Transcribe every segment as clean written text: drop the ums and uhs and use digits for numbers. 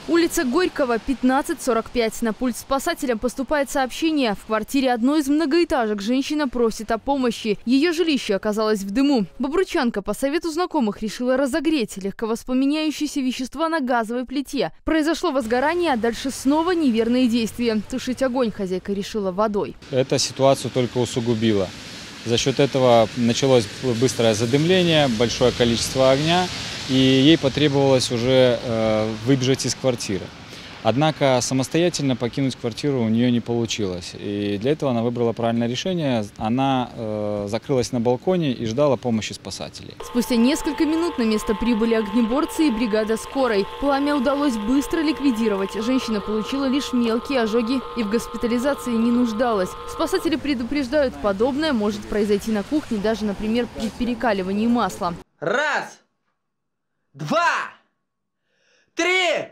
Улица Горького, 15:45. На пульт спасателям поступает сообщение. В квартире одной из многоэтажек женщина просит о помощи. Ее жилище оказалось в дыму. Бобруйчанка по совету знакомых решила разогреть легковоспламеняющиеся вещества на газовой плите. Произошло возгорание, а дальше снова неверные действия. Тушить огонь хозяйка решила водой. Эта ситуацию только усугубила. За счет этого началось быстрое задымление, большое количество огня, и ей потребовалось уже выбежать из квартиры. Однако самостоятельно покинуть квартиру у нее не получилось. И для этого она выбрала правильное решение. Она закрылась на балконе и ждала помощи спасателей. Спустя несколько минут на место прибыли огнеборцы и бригада скорой. Пламя удалось быстро ликвидировать. Женщина получила лишь мелкие ожоги и в госпитализации не нуждалась. Спасатели предупреждают, подобное может произойти на кухне, даже, например, при перекаливании масла. 1, 2, 3!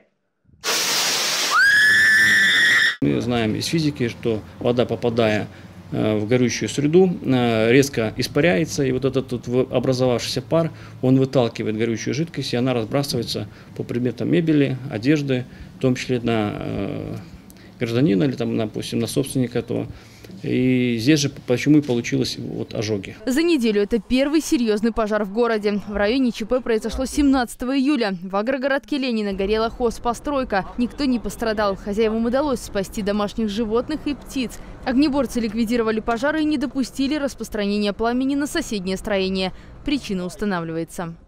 Мы знаем из физики, что вода, попадая в горючую среду, резко испаряется, и вот этот образовавшийся пар, он выталкивает горючую жидкость, и она разбрасывается по предметам мебели, одежды, в том числе на гражданина или, там, допустим, на собственника этого. И здесь же почему и получилось ожоги. За неделю это первый серьезный пожар в городе. В районе ЧП произошло 17 июля. В агрогородке Ленина горела хозпостройка. Никто не пострадал. Хозяевам удалось спасти домашних животных и птиц. Огнеборцы ликвидировали пожары и не допустили распространения пламени на соседнее строение. Причина устанавливается.